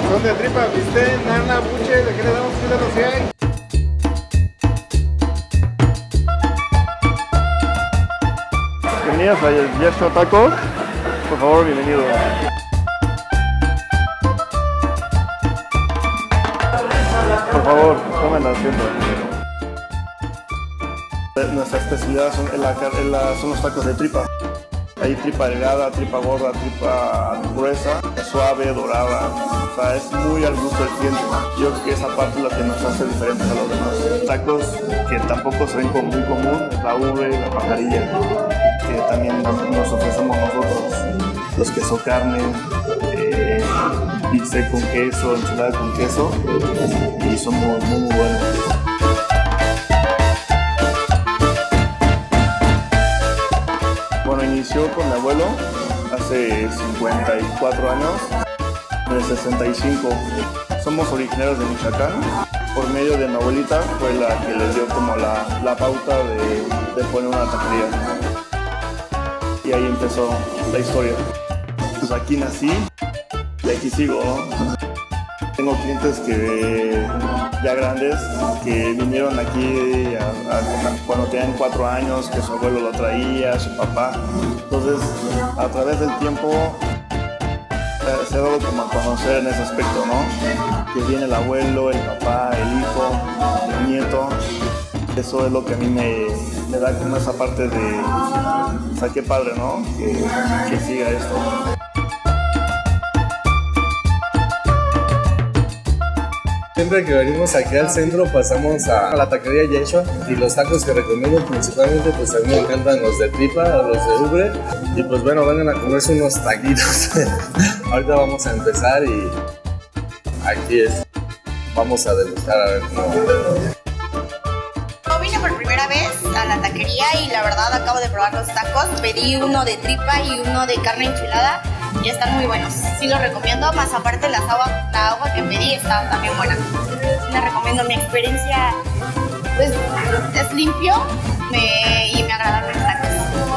Son de tripa, bistec, nana, buche, ¿de qué le damos? ¿Qué le hay? Bienvenidos a Yeshua Tacos. Por favor, bienvenido. Por favor, tomen asiento. Nuestra especialidad son los tacos de tripa. Hay tripa delgada, tripa gorda, tripa gruesa, suave, dorada. O sea, es muy al gusto del cliente. Yo creo que esa parte es lo que nos hace diferentes a los demás. Tacos que tampoco se ven como muy común, es la ubre, la pajarilla, que también nos ofrecemos nosotros. Los queso carne, bistec con queso, enchilada con queso, y son muy buenos. Bueno, inició con mi abuelo hace 54 años, en el 65. Somos originarios de Michoacán. Por medio de mi abuelita fue la que les dio como la pauta de poner una taquería. Y ahí empezó la historia. Pues aquí nací y aquí sigo, ¿no? Tengo clientes que ya grandes que vinieron aquí cuando tenían 4 años, que su abuelo lo traía, su papá. Entonces, a través del tiempo se ha dado como a conocer en ese aspecto, ¿no? Que viene el abuelo, el papá, el hijo, el nieto. Eso es lo que a mí me da como esa parte de, o sea, qué padre, ¿no? Que siga esto. Siempre que venimos aquí al centro pasamos a la taquería Yeshua y los tacos que recomiendo principalmente, pues a mí me encantan los de tripa o los de ubre, y pues bueno, vengan a comerse unos taquitos. Ahorita vamos a empezar y aquí vamos a degustar a ver cómo. Yo vine por primera vez a la taquería y la verdad acabo de probar los tacos. Pedí uno de tripa y uno de carne enchilada y están muy buenos. Sí los recomiendo, más aparte la agua que pedí está también buena. Sí les recomiendo. Mi experiencia pues, es limpio y me agradaron los tacos.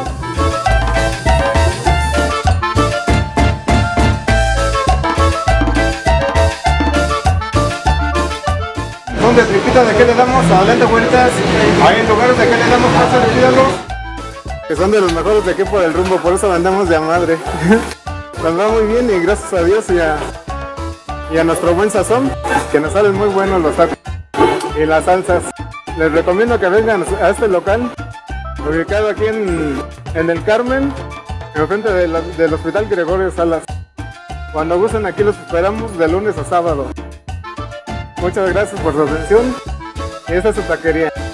Son de tripita, ¿de qué le damos? Hablando de vueltas, hay lugares de qué le damos, pasa de pídalos. Que son de los mejores de aquí por el rumbo, por eso andamos de a madre. Nos va muy bien y gracias a Dios y a nuestro buen sazón, que nos salen muy buenos los tacos y las salsas. Les recomiendo que vengan a este local, ubicado aquí en el Carmen, enfrente del Hospital Gregorio Salas. Cuando gusten, aquí los esperamos de lunes a sábado. Muchas gracias por su atención y esta es su taquería.